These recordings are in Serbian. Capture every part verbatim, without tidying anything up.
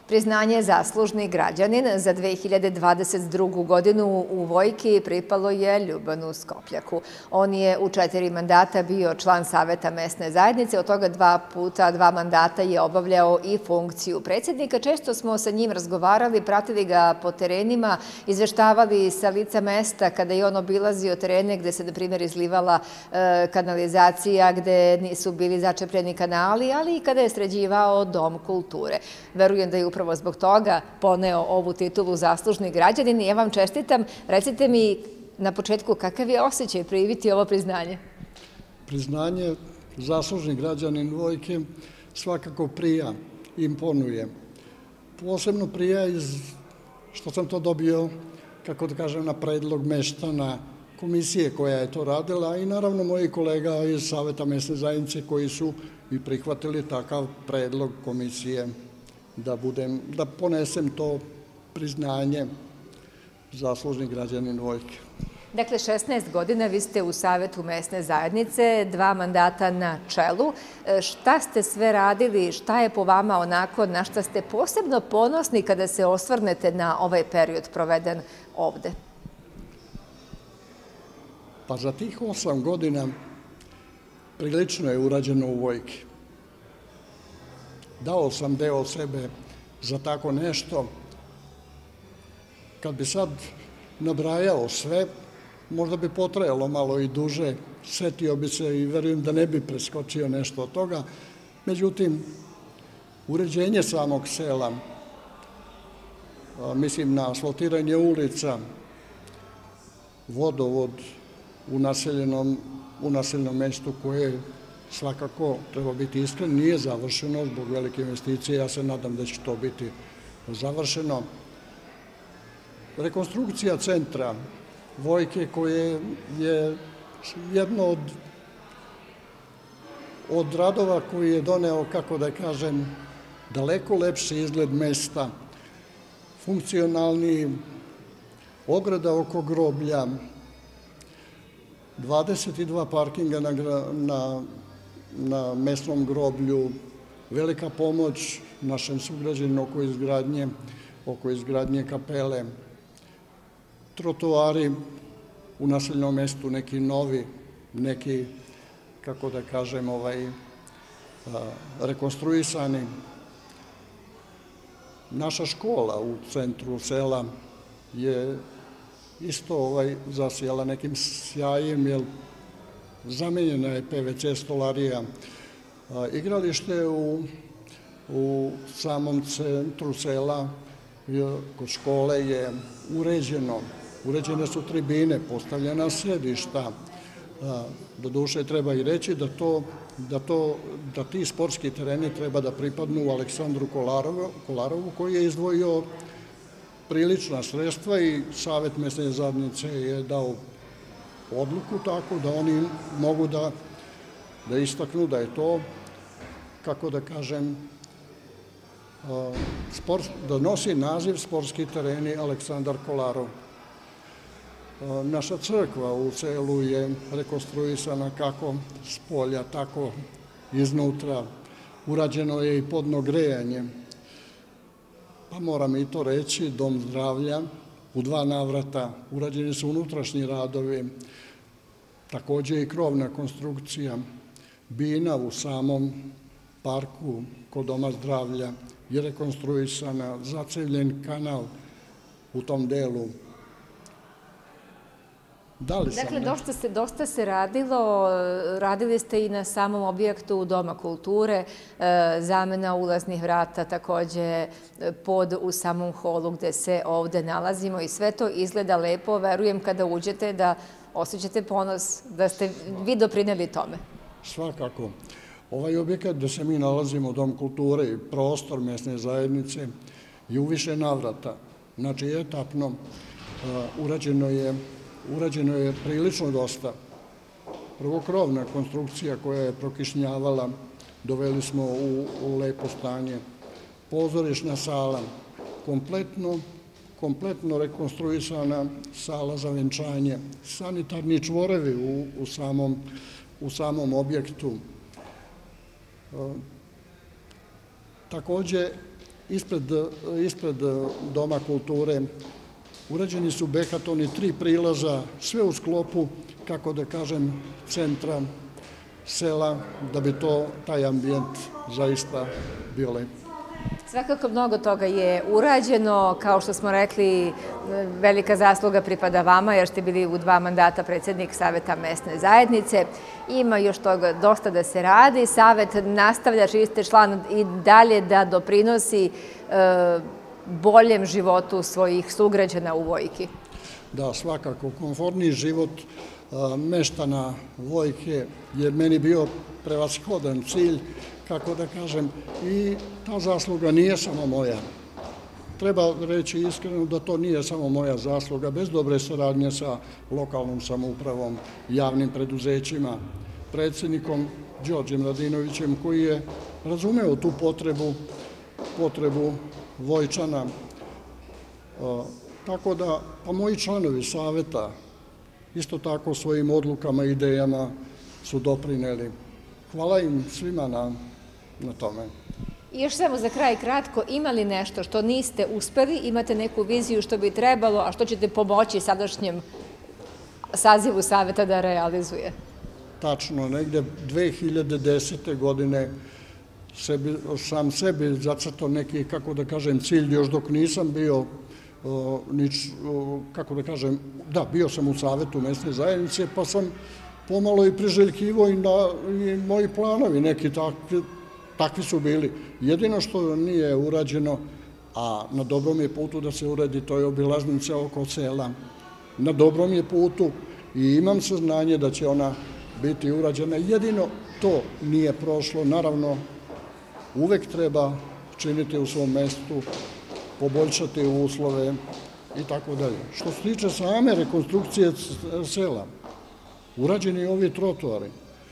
Priznanje zaslužni građanin za dve hiljade dvadeset drugu. godinu u Vojki pripalo je Ljubanu Skopljaku. On je u četiri mandata bio član Saveta mesne zajednice, od toga dva puta, dva mandata je obavljao i funkciju predsjednika. Često smo sa njim razgovarali, pratili ga po terenima, izveštavali sa lica mesta kada je on obilazio terene gde se, na primjer, izlivala kanalizacija, gde nisu bili začepljeni kanali, ali i kada je sređivao Dom kulture. Verujem da je upravo zbog toga poneo ovu titulu zaslužni građanin i ja vam čestitam. Recite mi na početku kakav je osjećaj primiti ovo priznanje? Priznanje zaslužni građanin Vojke svakako prija, imponuje. Posebno prija iz što sam to dobio, kako da kažem, na predlog meštana komisije koja je to radila i naravno moji kolega iz Saveta mesne zajednice koji su i prihvatili takav predlog komisije da budem, da ponesem to priznanje zaslužni građanin Vojke. Dakle, šesnaest godina vi ste u Savetu mesne zajednice, dva mandata na čelu. Šta ste sve radili, šta je po vama onako, na šta ste posebno ponosni kada se osvrnete na ovaj period proveden ovde? Pa za tih osam godina prilično je urađeno u Vojki. Dao sam deo sebe za tako nešto. Kad bi sad nabrajao sve, možda bi potrajalo malo i duže, setio bi se i verujem da ne bi preskočio nešto od toga. Međutim, uređenje samog sela, mislim na asfaltiranje ulica, vodovod u naseljenom, u naseljenom mestu koje svakako, treba biti iskren, nije završeno zbog velike investicije. Ja se nadam da će to biti završeno. Rekonstrukcija centra Vojke koje je jedno od, od radova koji je doneo, kako da kažem, daleko lepši izgled mesta, funkcionalni, ograda oko groblja, dvadeset dva parkinga na, na na mesnom groblju, velika pomoć našem sugrađaninu oko izgradnje, oko izgradnje kapele, trotoari u naseljenom mestu, neki novi, neki, kako da kažem, ovaj, rekonstruisani. Naša škola u centru sela je isto ovaj, zasijala nekim sjajem, jer zamenjena je P V C stolarija. Igralište u, u samom centru sela kod škole je uređeno. Uređene su tribine, postavljena sedišta. Doduše treba i reći da, to, da, to, da ti sportski tereni treba da pripadnu Aleksandru Kolarovu, Kolarovu koji je izdvojio prilična sredstva i Savet mesne zajednice je dao odluku tako da oni mogu da, da istaknu da je to, kako da kažem, sport, da nosi naziv sportski tereni Aleksandar Kolarov. Naša crkva u selu je rekonstruisana kako s polja, tako iznutra. Urađeno je i podno grejanje. Pa moram i to reći, Dom zdravlja u dva navrata, urađeni su unutrašnji radovi, takođe i krovna konstrukcija, bina u samom parku kod Doma zdravlja je rekonstruisana, zacevljen kanal u tom delu. Dakle, dosta se, dosta se radilo, radili ste i na samom objektu Doma kulture, zamena ulaznih vrata, takođe pod u samom holu gde se ovde nalazimo i sve to izgleda lepo. Verujem kada uđete da osjećate ponos da ste vi doprineli tome. Svakako. Ovaj objekat gde se mi nalazimo, Dom kulture i prostor mesne zajednice, je u više navrata, znači etapno, urađeno je Urađeno je prilično dosta. Prvo krovna konstrukcija koja je prokišnjavala, doveli smo u, u lepo stanje. Pozorišna sala, kompletno, kompletno rekonstruisana sala za venčanje, sanitarni čvorevi u, u, samom, u samom objektu. Takođe, ispred, ispred Doma kulture urađeni su behatoni, tri prilaza, sve u sklopu, kako da kažem, centra sela, da bi to, taj ambijent zaista bio lep. Svakako mnogo toga je urađeno, kao što smo rekli, velika zasluga pripada vama jer ste bili u dva mandata predsjednik Saveta mesne zajednice. Ima još toga dosta da se radi. Savet nastavlja, čiji ste član, i dalje da doprinosi boljem životu svojih sugrađana u Vojki. Da, svakako. Komfortniji život meštana Vojke je meni bio prevashodan cilj, kako da kažem, i ta zasluga nije samo moja. Treba reći iskreno da to nije samo moja zasluga, bez dobre saradnje sa lokalnom samoupravom, javnim preduzećima, predsjednikom Đorđem Radinovićem, koji je razumeo tu potrebu, potrebu Vojčana. Tako da, pa moji članovi saveta isto tako svojim odlukama i idejama su doprineli. Hvala im svima na, na tome. I još samo za kraj kratko, ima li nešto što niste uspeli, imate neku viziju što bi trebalo, a što ćete pomoći sadašnjem sazivu saveta da realizuje? Tačno, negde dve hiljade desete. godine sebi, sam sebi zacrtao neki, kako da kažem, cilj, još dok nisam bio, o, nič, o, kako da kažem, da, bio sam u Savetu mesne zajednice, pa sam pomalo i priželjkivo i, na, i moji planovi neki takvi, takvi su bili. Jedino što nije urađeno, a na dobrom je putu da se uradi, to je obilaznica oko sela. Na dobrom je putu i imam saznanje da će ona biti urađena. Jedino to nije prošlo. Naravno, uvek treba činiti u svom mestu, poboljšati uslove i tako dalje. Što se tiče same rekonstrukcije sela, urađeni ovi trotoari,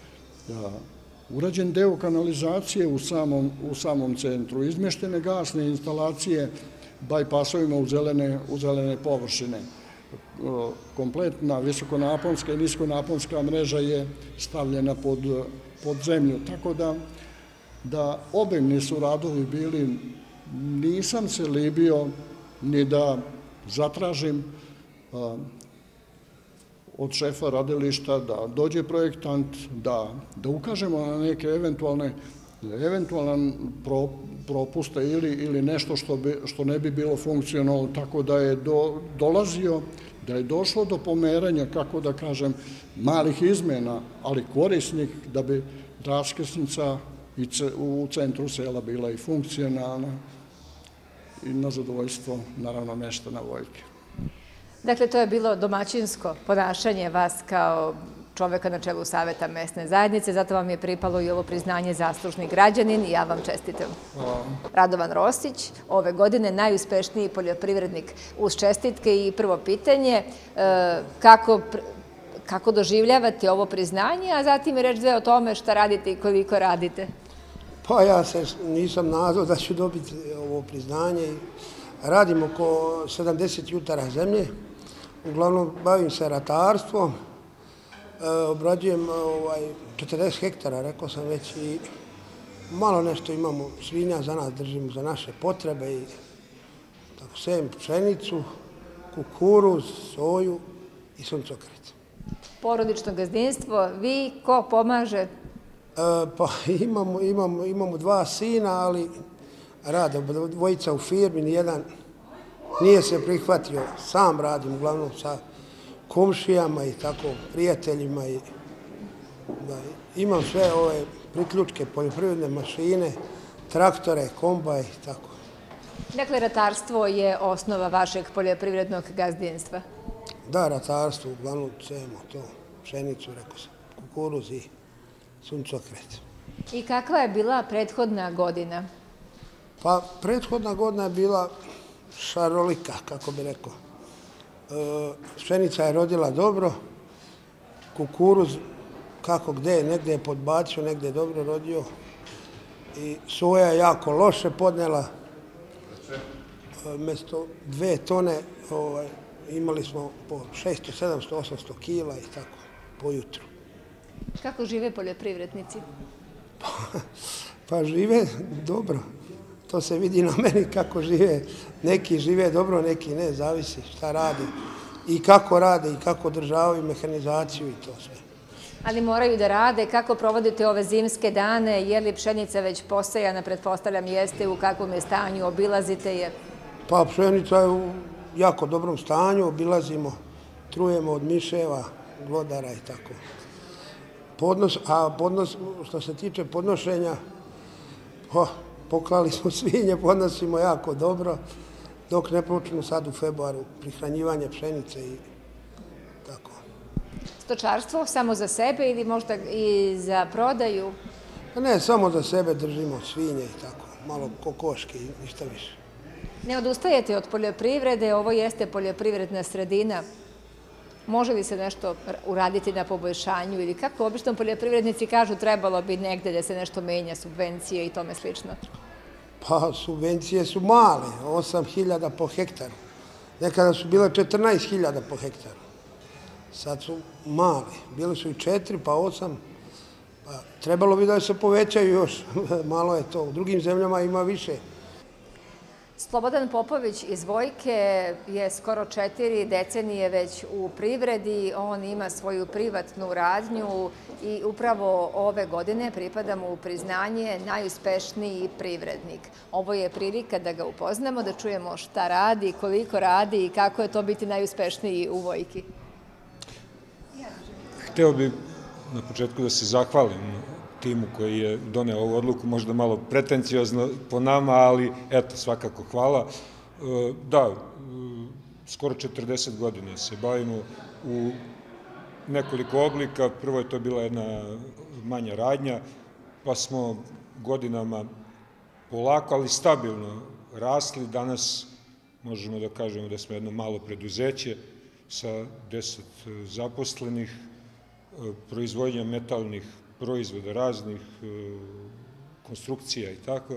urađen deo kanalizacije u samom, u samom centru, izmeštene gasne instalacije bajpasovima u zelene, u zelene površine. Kompletna visokonaponska i niskonaponska mreža je stavljena pod, pod zemlju, tako da, da obimni su radovi bili. Nisam se libio ni da zatražim a, od šefa radilišta da dođe projektant, da, da ukažemo na neke eventualne, eventualan pro, propuste ili, ili nešto što, bi, što ne bi bilo funkcionalno, tako da je do, dolazio, da je došlo do pomeranja, kako da kažem, malih izmena, ali korisnih, da bi raskrsnica i ce, u centru sela bila i funkcionalna i na zadovoljstvo, naravno, meštana Vojke. Dakle, to je bilo domaćinsko ponašanje vas kao čoveka na čelu Saveta mesne zajednice, zato vam je pripalo i ovo priznanje zaslužni građanin i ja vam čestitam. Hvala. Radovan Rosić, ove godine najuspešniji poljoprivrednik, uz čestitke. I prvo pitanje, kako, kako doživljavate ovo priznanje, a zatim je reč dve o tome šta radite i koliko radite? Pa ja se nisam nadao da ću dobiti ovo priznanje. Radim oko sedamdeset jutara zemlje, uglavnom bavim se ratarstvom, obrađujem četrdeset hektara, rekao sam već, i malo nešto imamo svinja za nas, držimo za naše potrebe i tako sejem pšenicu, kukuruz, soju i suncokret. Porodično gazdinstvo, vi ko pomaže? Pa imamo, imamo, imamo dva sina, ali rade dvojica u firmi, nijedan nije se prihvatio. Sam radim uglavnom sa komšijama i tako, prijateljima. I, da, imam sve ove priključke, poljoprivredne mašine, traktore, kombaj i tako. Dakle, ratarstvo je osnova vašeg poljoprivrednog gazdinstva? Da, ratarstvo, uglavnom sejemo to, pšenicu, rekao sam, kukuruz i suncokret. I kakva je bila prethodna godina? Pa, prethodna godina je bila šarolika, kako bi rekao. Pšenica je rodila dobro, kukuruz, kako gde, negde je podbacio, negde je dobro rodio. I soja je jako loše podnela. Mesto dve tone ovaj, imali smo po šesto, sedamsto, osamsto kila i tako, po jutru. Kako žive poljoprivrednici? Pa žive dobro. To to se vidi na meni kako žive. Neki žive dobro, neki ne, zavisi šta radi i kako rade i kako održavaju mehanizaciju i to sve. Ali moraju da rade. Kako provodite ove zimske dane? Je li pšenica već posejana? Pretpostavljam jeste. U kakvom je stanju? Obilazite je? Pa pšenica je u jako dobrom stanju. Obilazimo, trujemo od miševa, glodara i tako. Podnos, a podnos, što se tiče podnošenja, oh, poklali smo svinje, podnosimo jako dobro, dok ne počnu sad u februaru prihranjivanje pšenice i tako. Stočarstvo samo za sebe ili možda i za prodaju? Ne, samo za sebe držimo svinje i tako, malo kokoške i ništa više. Ne odustajete od poljoprivrede, ovo jeste poljoprivredna sredina. Može li se nešto uraditi na poboljšanju ili kako obično poljoprivrednici kažu trebalo bi negde da se nešto menja, subvencije i tome slično? Pa subvencije su male, osam hiljada po hektaru. Nekada su bile četrnaest hiljada po hektaru. Sad su male. Bile su i četiri, pa osam. Pa trebalo bi da se povećaju još. Malo je to. U drugim zemljama ima više. Slobodan Popović iz Vojke je skoro četiri decenije već u privredi. On ima svoju privatnu radnju i upravo ove godine pripada mu priznanje najuspešniji privrednik. Ovo je prilika da ga upoznamo, da čujemo šta radi, koliko radi i kako je to biti najuspešniji u Vojki. Hteo bih na početku da se zahvalim timu koji je doneo ovu odluku, možda malo pretenciozno po nama, ali eto, svakako hvala. Da, skoro četrdeset godina se bavimo u nekoliko oblika. Prvo je to bila jedna manja radnja, pa smo godinama polako, ali stabilno rasli. Danas možemo da kažemo da smo jedno malo preduzeće sa deset zaposlenih, proizvodnja metalnih proizvoda raznih, konstrukcija i tako.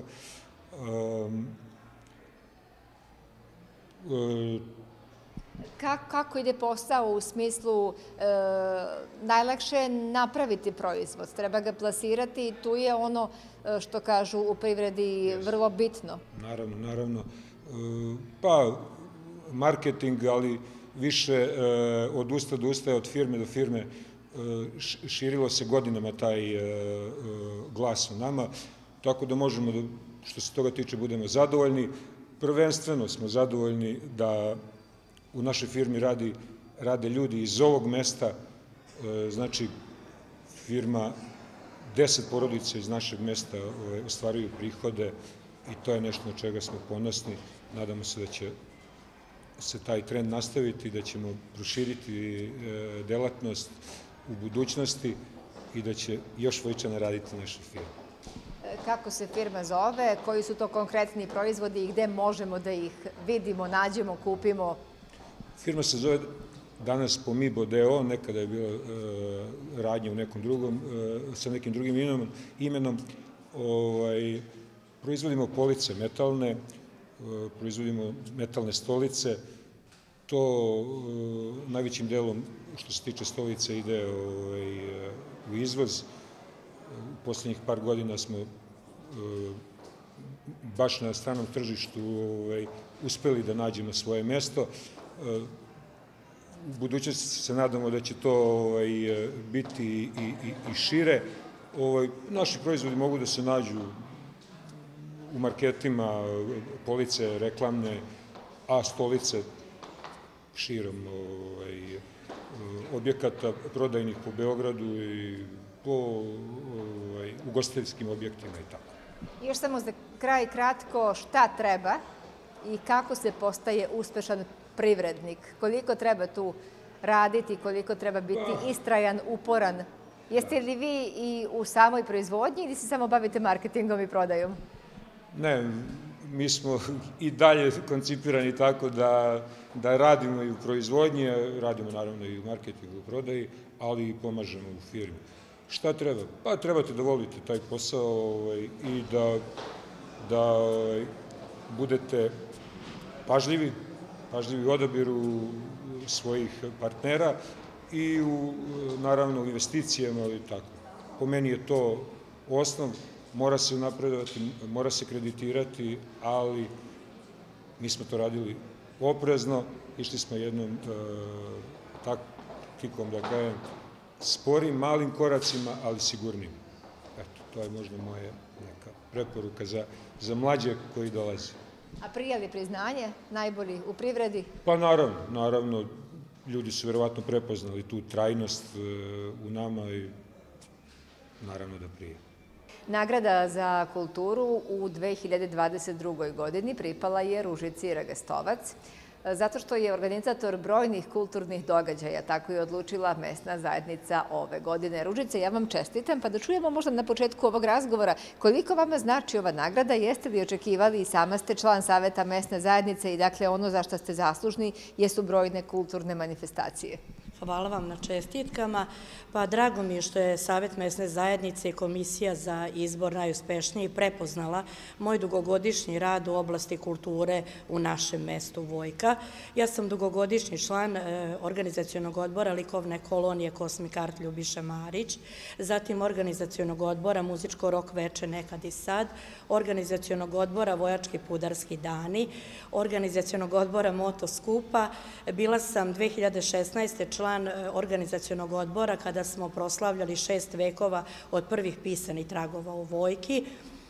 Kako ide posao u smislu najlakše je napraviti proizvod, treba ga plasirati i tu je ono što kažu u privredi vrlo bitno. Naravno, naravno. Pa, marketing, ali više od usta do usta, od firme do firme, širilo se godinama taj glas o nama, tako da možemo, što se toga tiče, budemo zadovoljni. Prvenstveno smo zadovoljni da u našoj firmi rade ljudi iz ovog mesta, znači firma, deset porodica iz našeg mesta ostvaruju prihode i to je nešto na čega smo ponosni. Nadamo se da će se taj trend nastaviti, da ćemo proširiti delatnost u budućnosti i da će još Vojčana raditi naša firma. Kako se firma zove, koji su to konkretni proizvodi i gde možemo da ih vidimo, nađemo, kupimo? Firma se zove danas Pomibo D O, nekada je bila radnja u nekom drugom, sa nekim drugim imenom. Proizvodimo police metalne, proizvodimo metalne stolice. To najvećim delom, što se tiče stolice, ide u izvoz. U poslednjih par godina smo baš na stranom tržištu uspeli da nađemo svoje mesto. U budućnosti se nadamo da će to biti i šire. Naši proizvodi mogu da se nađu u marketima, police reklamne, a stolice širom objekata prodajnih po Beogradu i po ugostiteljskim objektima i tako. Još samo za kraj kratko, šta treba i kako se postaje uspešan privrednik? Koliko treba tu raditi, koliko treba biti istrajan, uporan? Jeste li vi i u samoj proizvodnji ili se samo bavite marketingom i prodajom? Ne, mi smo i dalje koncipirani tako da radimo i u proizvodnji, radimo naravno i u marketingu i u prodaji, ali i pomažemo u firmi. Šta treba? Pa trebate da volite taj posao i da budete pažljivi, pažljivi u odabiru svojih partnera i u, naravno, investicijama i tako. Po meni je to osnov mora se napredovati, mora se kreditirati, ali mi smo to radili oprezno, išli smo jednom taktikom, da kažem, sporim, malim koracima, ali sigurnim. Eto, to je možda moja neka preporuka za mlađe koji dolaze. A prije li priznanje najbolji u privredi? Pa naravno, naravno, ljudi su verovatno prepoznali tu trajnost u nama i naravno da prije. Nagrada za kulturu u dve hiljade dvadeset drugoj. godini pripala je Ružici Ragastovac, zato što je organizator brojnih kulturnih događaja, tako je odlučila mesna zajednica ove godine. Ružice, ja vam čestitam, pa da čujemo možda na početku ovog razgovora koliko vama znači ova nagrada, jeste li očekivali i sama ste član Saveta mesne zajednice i dakle ono za što ste zaslužni jesu brojne kulturne manifestacije. Hvala vam na čestitkama. Pa drago mi je što je Savet mesne zajednice i Komisija za izbor najuspešniji prepoznala moj dugogodišnji rad u oblasti kulture u našem mestu Vojka. Ja sam dugogodišnji član organizacionog odbora likovne kolonije Kosmik Art Ljubiša Marić, zatim organizacionog odbora Muzičko rok veče nekad i sad, organizacionog odbora Vojački pudarski dani, organizacionog odbora Moto skupa. Bila sam dve hiljade šesnaeste. član organizacionog odbora kada smo proslavljali šest vekova od prvih pisanih tragova u Vojki.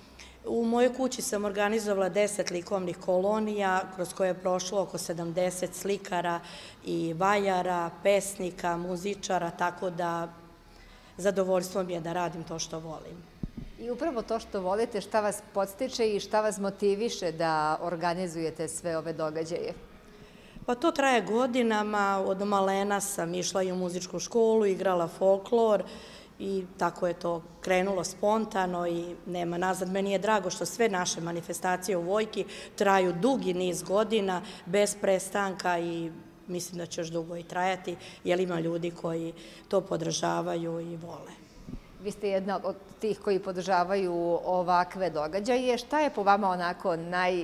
U mojoj kući sam organizovala deset likovnih kolonija kroz koje je prošlo oko sedamdeset slikara i vajara, pesnika, muzičara, tako da zadovoljstvo mi je da radim to što volim. I upravo to što volite, šta vas podstiče i šta vas motiviše da organizujete sve ove događaje? Pa to traje godinama, od malena sam išla i u muzičku školu, igrala folklor i tako je to krenulo spontano i nema nazad. Meni je drago što sve naše manifestacije u Vojki traju dugi niz godina, bez prestanka i mislim da će još dugo i trajati, jer ima ljudi koji to podržavaju i vole. Vi ste jedna od tih koji podržavaju ovakve događaje. Šta je po vama onako naj...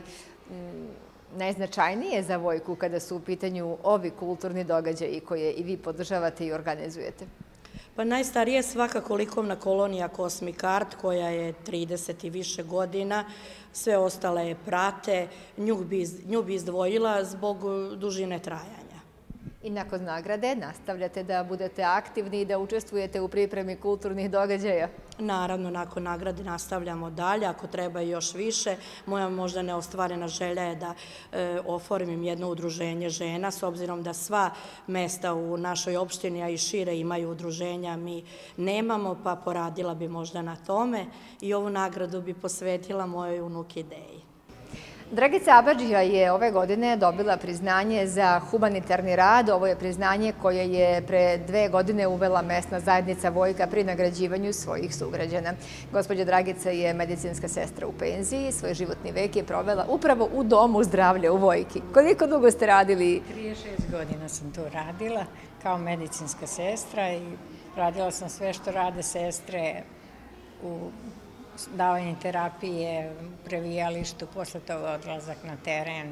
najznačajnije za Vojku kada su u pitanju ovi kulturni događaji koje i vi podržavate i organizujete? Pa najstarije je svakako likovna kolonija Kosmik Art koja je trideset i više godina, sve ostale je prate, nju bi izdvojila zbog dužine trajanja. I nakon nagrade nastavljate da budete aktivni i da učestvujete u pripremi kulturnih događaja? Naravno, nakon nagrade nastavljamo dalje, ako treba još više. Moja možda neostvarena želja je da oformim jedno udruženje žena, s obzirom da sva mesta u našoj opštini, a i šire imaju udruženja, mi nemamo, pa poradila bi možda na tome i ovu nagradu bi posvetila mojoj unuki Deji. Dragica Abadžija je ove godine dobila priznanje za humanitarni rad. Ovo je priznanje koje je pre dve godine uvela mesna zajednica Vojka pri nagrađivanju svojih sugrađana. Gospođa Dragica je medicinska sestra u penziji. Svoj životni vek je provela upravo u Domu zdravlja u Vojki. Koliko dugo ste radili? trideset šest godina sam tu radila kao medicinska sestra i radila sam sve što rade sestre u davanje terapije, previjalištu, posle toga odlazak na teren,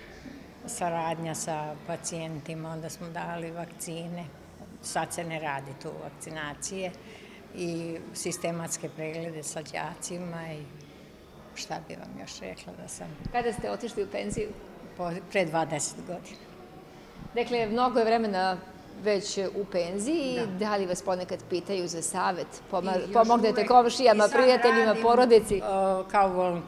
saradnja sa pacijentima, onda smo dali vakcine, sad se ne radi tu vakcinacije i sistematske preglede sa đacima i šta bi vam još rekla da sam... Kada ste otišli u penziju? Pre dvadeset godina. Dakle, mnogo je vremena već u penziji. Da li vas ponekad pitaju za savet? Pomognete komšijama, prijateljima, porodici? Kao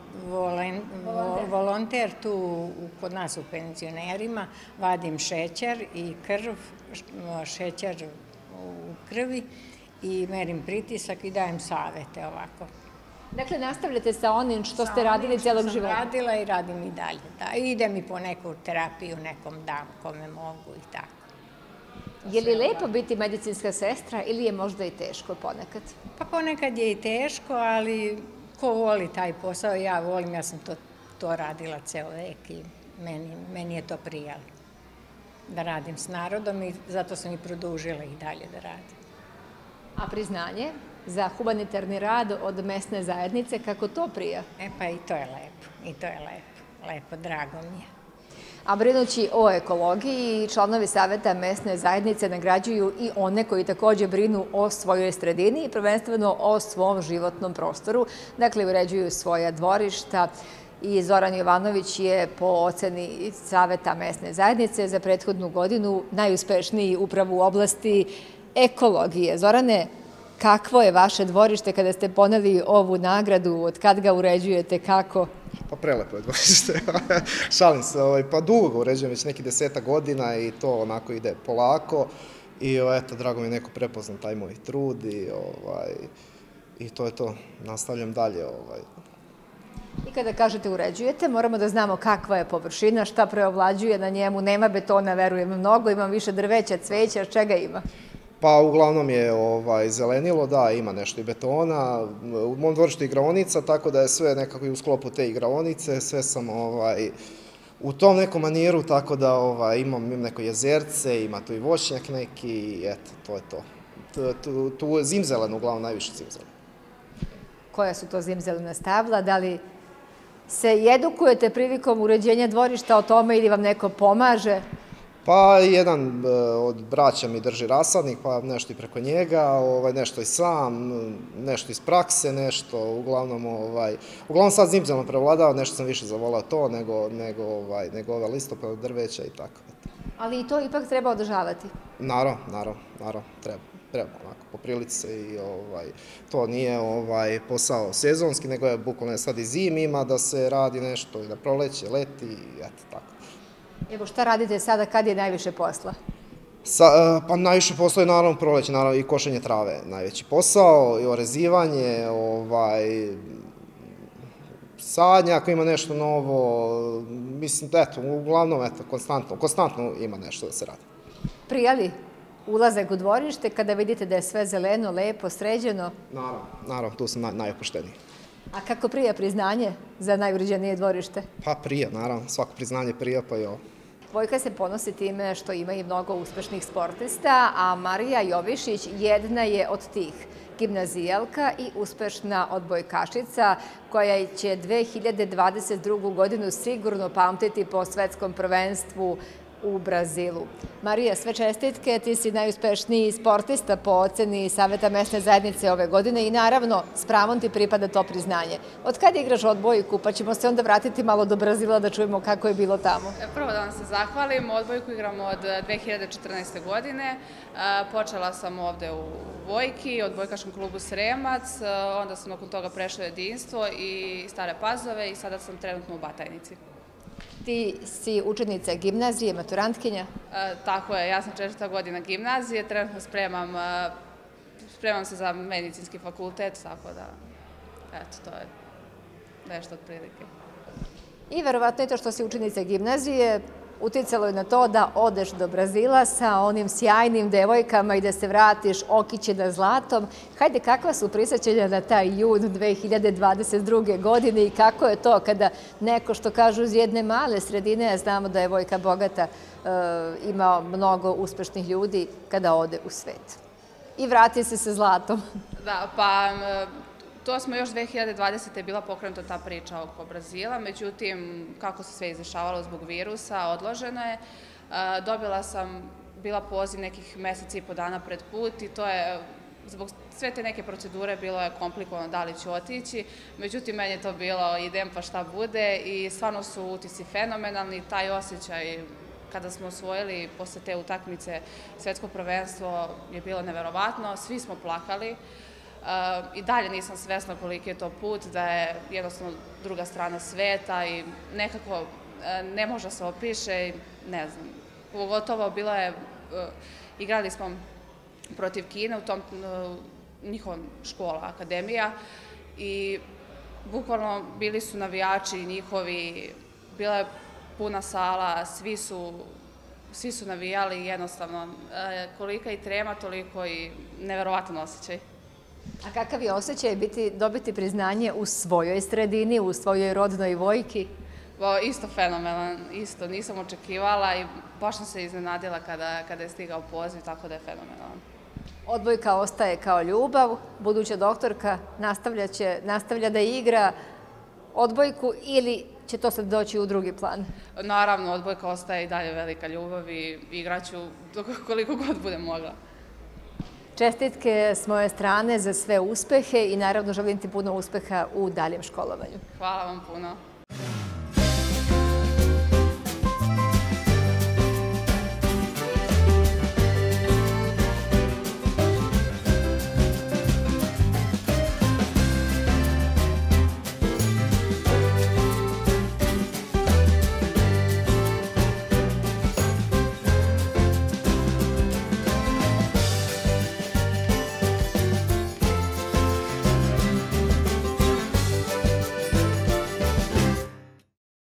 volonter tu kod nas u penzionerima vadim šećer i krv, šećer u krvi i merim pritisak i dajem savete ovako. Dakle, nastavljate sa onim što ste radili celog života? Sa onim što sam radila i radim i dalje. Idem i po neku terapiju, nekom dam kome mogu i tako. Je li lepo biti medicinska sestra ili je možda i teško ponekad? Pa ponekad je i teško, ali ko voli taj posao, ja volim, ja sam to radila ceo vek i meni je to prijalo da radim s narodom i zato sam i produžila i dalje da radim. A priznanje za humanitarni rad od mesne zajednice, kako to prija? E pa i to je lepo, i to je lepo, lepo, drago mi je. A brinući o ekologiji, članovi Saveta mesne zajednice nagrađuju i one koji takođe brinu o svojoj sredini i prvenstveno o svom životnom prostoru. Dakle, uređuju svoja dvorišta. I Zoran Jovanović je po oceni Saveta mesne zajednice za prethodnu godinu najuspešniji upravo u oblasti ekologije. Zorane, kakvo je vaše dvorište kada ste poneli ovu nagradu? Od kad ga uređujete, kako? Pa prelepo je dvorište. Šalim se, pa dugo ga uređujem, već neki deseta godina i to onako ide polako. I eto, drago mi je neko prepoznam taj moj trud i to je to. Nastavljam dalje. I kada kažete uređujete, moramo da znamo kakva je površina, šta preovlađuje na njemu. Nema betona, verujem, mnogo, imam više drveća, cveća, čega ima? Pa uglavnom je zelenilo, da, ima nešto i betona. U mom dvorištu je igraonica, tako da je sve nekako i u sklopu te igraonice. Sve sam u tom nekom maniru, tako da imam neko jezerce, ima tu i voćnjak neki i eto, to je to. Tu je zimzelen, uglavnom najviše zimzelen. Koja su to zimzelena stabla? Da li se edukujete prilikom uređenja dvorišta o tome ili vam neko pomaže? Pa jedan od braća mi drži rasadnik, pa nešto i preko njega, nešto i sam, nešto iz prakse, nešto, uglavnom, uglavnom sad zimzeleno prevladao, nešto sam više zavolao to nego ove listopade drveća i tako. Ali i to ipak treba održavati? Naravno, naravno, naravno, treba. Treba, onako, po prilici se i to nije posao sezonski, nego je bukvalno sad i zim ima da se radi nešto i na proleće, leti i eto tako. Evo, šta radite sada, kad je najviše posla? Pa najviše posla je naravno proleće, naravno i košenje trave najveći posao, i orezivanje, sadnja ako ima nešto novo, mislim, eto, uglavnom, eto, konstantno, konstantno ima nešto da se radi. Prija li ulazak u dvorište kada vidite da je sve zeleno, lepo, sređeno? Naravno, naravno, tu sam najopušteniji. A kako prija priznanje za najuređenije dvorište? Pa prija, naravno, svako priznanje prija, pa i ovo. Vojka se ponosi time što ima i mnogo uspešnih sportista, a Marija Jovišić jedna je od tih. Gimnazijalka i uspešna odbojkašica koja će dve hiljade dvadeset drugu godinu sigurno pamtiti po svetskom prvenstvu u Brazilu. Marija, sve čestitke, ti si najuspešniji sportista po oceni Saveta mesne zajednice ove godine i naravno s pravom ti pripada to priznanje. Od kada igraš odbojku, pa ćemo se onda vratiti malo do Brazila da čujemo kako je bilo tamo? Prvo da vam se zahvalim, odbojku igram od dve hiljade četrnaeste. godine. Počela sam ovde u Vojki, odbojkaškom klubu Sremac, onda sam nakon toga prešla u Jedinstvo i Stare Pazove i sada sam trenutno u Batajnici. Ti si učenica gimnazije, maturantkinja? Tako je, ja sam četvrta godina gimnazije, trenutno spremam, spremam se za medicinski fakultet, tako da, eto, to je nešto od prilike. I verovatno je to što si učenica gimnazije uticalo je na to da odeš do Brazila sa onim sjajnim devojkama i da se vratiš okićena zlatom. Hajde, kakva su prisjećanja na taj jun dve hiljade dvadeset druge. godine i kako je to kada neko, što kažu, iz jedne male sredine, znamo da je Vojka bogata, ima mnogo uspešnih ljudi, kada ode u svet. I vrati se sa zlatom. Da, pa to smo još dve hiljade dvadesete. bila pokrenuta ta priča oko Brazila, međutim, kako se sve izdešavalo zbog virusa, odloženo je. Dobila sam, bila poziv nekih meseci i po dana pred put i to je, zbog sve te neke procedure, bilo je komplikovano da li ću otići, međutim, meni je to bilo idem pa šta bude i stvarno su utisci fenomenalni, taj osjećaj kada smo osvojili posle te utakmice svetsko prvenstvo je bilo neverovatno, svi smo plakali. I dalje nisam svesna koliki je to put, da je jednostavno druga strana sveta i nekako ne može da se opiše, ne znam. Pogotovo bilo je, igrali smo protiv Kine u tom njihovom škola, akademija i bukvalno bili su navijači njihovi, bila je puna sala, svi su svi su navijali, jednostavno kolika i trema, toliko i neverovatan osjećaj. A kakav je osjećaj dobiti priznanje u svojoj sredini, u svojoj rodnoj Vojki? Isto fenomenalan, isto. Nisam očekivala i baš sam se iznenadila kada je stigao poziv, tako da je fenomenalan. Odbojka ostaje kao ljubav, buduća doktorka nastavlja da igra odbojku ili će to sad doći u drugi plan? Naravno, odbojka ostaje i dalje velika ljubav i igraću koliko god budem mogla. Čestitke s moje strane za sve uspehe i naravno želim ti puno uspeha u daljem školovanju. Hvala vam puno.